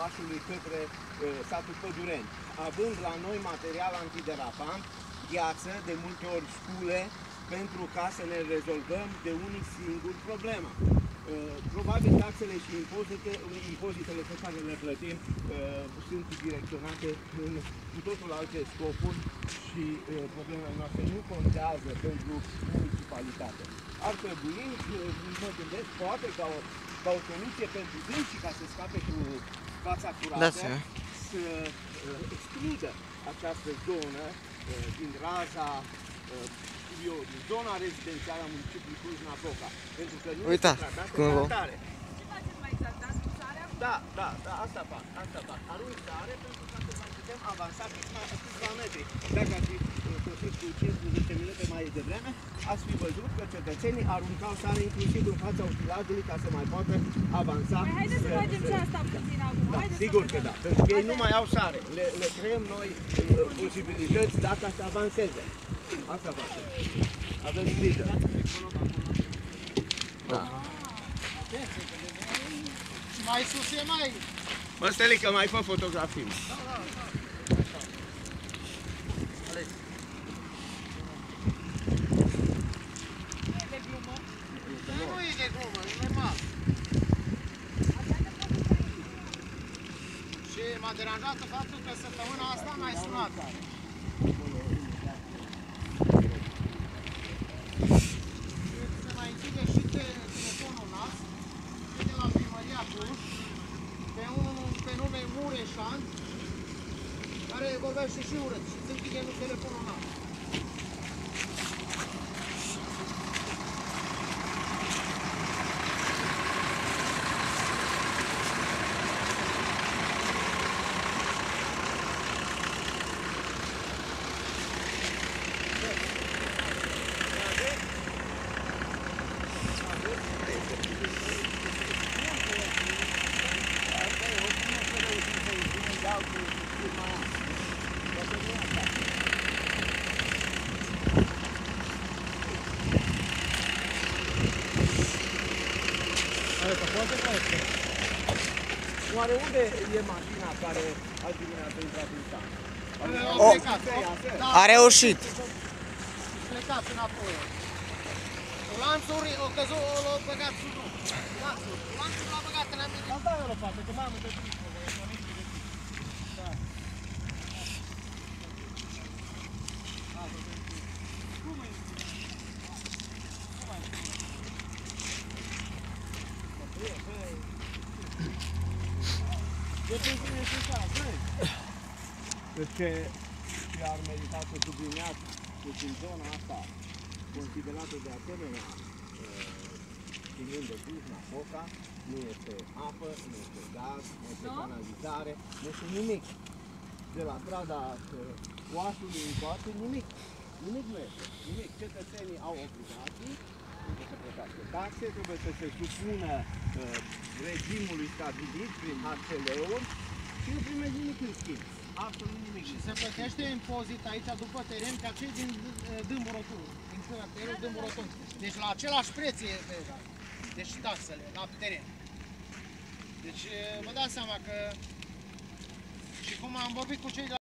Oașului către satul Pădureni, având la noi material antiderapant, gheață, de multe ori scule, pentru ca să ne rezolvăm de unii singuri problema. Probabil taxele și impozitele pe care le plătim sunt direcționate în cu totul alte scopuri și problemele noastre nu contează pentru municipalitate. Ar trebui, mă gândesc, poate ca o soluție pentru dânsii ca să scape cu fața curată, să excludă această zonă din raza din zona rezidențială a municipiului Cluj-Napoca, pentru că nu este tratată ca atare. Ce faceți mai exact? Dați cu sarea? Da, asta fac. Arunc sare pentru ca să mai putem avansa câțiva metri. Dacă ar fi sosit cu 15 minute mai devreme, ați fi văzut că cetățenii aruncau sare inclusiv în fața ușiladului ca să mai poată avansa. Păi haideți să facem și asta puțin acum. Da, sigur că da, pentru că ei nu mai au sare. Le creăm noi posibilități dacă să avanseze. Asta facem. Aveți grijă. Da. Mai sus e mai... Mă, Stelică, mai fă fotografii. Da. Nu e de glumă? Nu e de glumă, e normal. Și m-a deranjat faptul că săptămâna asta m-ai sunat. Se mai închide și telefonul nas, și de la primăria Cluj, pe nume Mureșan, care vorbește și urât și se închide telefonul nas. Oare unde e mașina care azi dimineață a intrat în sat? A reușit. Plecați înapoi. Lanțul o căzut, l-a băgat sub drum. Lanțul l-a băgat în aminte. Am dat eu o lopată, că m-am întâlnit. Da. Cum e? Ce ar merita să subliniat, deci în zona asta, considerată de asemenea ținând de Cluj-Napoca, nu este apă, nu este gaz, nu este canalizare, nu este nimic. De la strada Oașului încoace, nimic. Nimic nu este. Nimic. Cetățenii au obligații, trebuie să plătească taxe, trebuie să se supună regimului stabilit prin HCL-uri și nu primești nimic în schimb. Absolut nimic. Și se plătește impozit aici după teren ca cei din Dâmbu Rotund, din cartierul Dâmbu Rotund. Deci la același preț e deci taxele la teren. Deci vă dați seama că și cum am vorbit cu cei de la